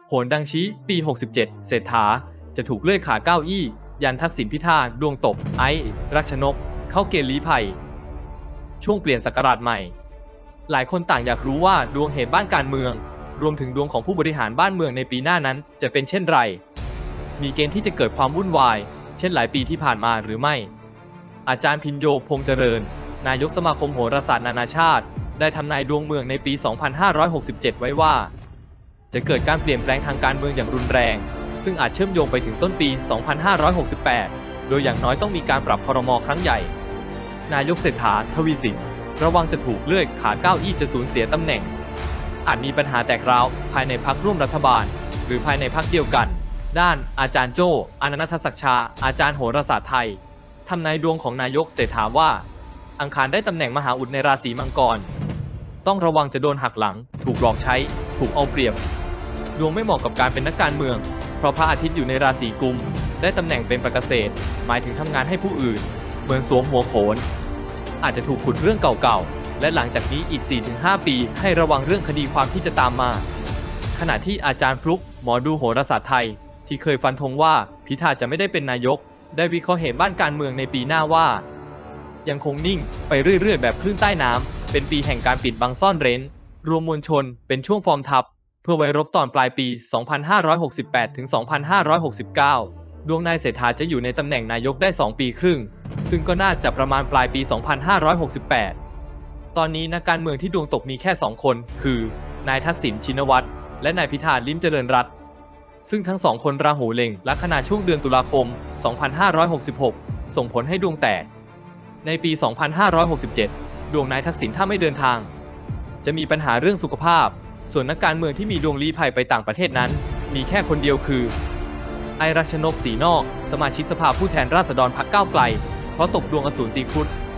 โหนดังชี้ปี 67 เศรษฐาจะถูกเลื่อยขาเก้าอี้ยันทักษิณพิธาดวงตกไอ้รัชนกเข้าเกณฑ์ลี้ภัยช่วงเปลี่ยนศักราชใหม่หลายคนต่างอยากรู้ว่าดวงเหตุบ้านการเมืองรวมถึงดวงของผู้บริหารบ้านเมืองในปีหน้านั้นจะเป็นเช่นไรมีเกณฑ์ที่จะเกิดความวุ่นวายเช่นหลายปีที่ผ่านมาหรือไม่อาจารย์พินโยพงษ์เจริญนายกสมาคมโหราศาสตร์นานาชาติได้ทำนายดวงเมืองในปี 2567 ไว้ว่าจะเกิดการเปลี่ยนแปลงทางการเมืองอย่างรุนแรงซึ่งอาจเชื่อมโยงไปถึงต้นปี 2568 โดยอย่างน้อยต้องมีการปรับครม.ครั้งใหญ่นายกเศรษฐา ทวีสินระวังจะถูกเลื่อยขาเก้าอี้จะสูญเสียตำแหน่งอาจมีปัญหาแตกร้าวภายในพรรคร่วมรัฐบาลหรือภายในพรรคเดียวกันด้านอาจารย์โจ้อนันทศักดิ์ชาอาจารย์โหราศาสตร์ไทยทำนายดวงของนายกเศรษฐาว่าอังคารได้ตำแหน่งมหาอุดในราศีมังกรต้องระวังจะโดนหักหลังถูกหลอกใช้ถูกเอาเปรียบดวงไม่เหมาะกับการเป็นนักการเมืองเพราะพระอาทิตย์อยู่ในราศีกุมได้ตำแหน่งเป็นปกเกษตรหมายถึงทำงานให้ผู้อื่นเหมือนสวมหัวโขนอาจจะถูกขุดเรื่องเก่าๆและหลังจากนี้อีก 4-5 ปีให้ระวังเรื่องคดีความที่จะตามมาขณะที่อาจารย์ฟลุกหมอดูโหราศาสตร์ไทยที่เคยฟันธงว่าพิธาจะไม่ได้เป็นนายกได้วิเคราะห์เหตุบ้านการเมืองในปีหน้าว่ายังคงนิ่งไปเรื่อยๆแบบคลื่นใต้น้ำเป็นปีแห่งการปิดบังซ่อนเร้นรวมมวลชนเป็นช่วงฟอร์มทัพเพื่อไว้รบตอนปลายปี 2568 ถึง 2569 ดวงนายเศรษฐาจะอยู่ในตำแหน่งนายกได้ 2 ปีครึ่งซึ่งก็น่าจะประมาณปลายปี 2568 ตอนนี้นักการเมืองที่ดวงตกมีแค่ 2 คนคือนายทักษิณชินวัตรและนายพิธาลิ้มเจริญรัตน์ซึ่งทั้งสองคนราหูเล็งลัคนาช่วงเดือนตุลาคม 2566 ส่งผลให้ดวงแตกในปี 2567 ดวงนายทักษิณถ้าไม่เดินทางจะมีปัญหาเรื่องสุขภาพส่วนนักการเมืองที่มีดวงลี้ภัยไปต่างประเทศนั้นมีแค่คนเดียวคือไอรัชนกศรีนอกสมาชิกสภาผู้แทนราษฎรพรรคก้าวไกลเพราะตกดวงอสูรตีครุฑ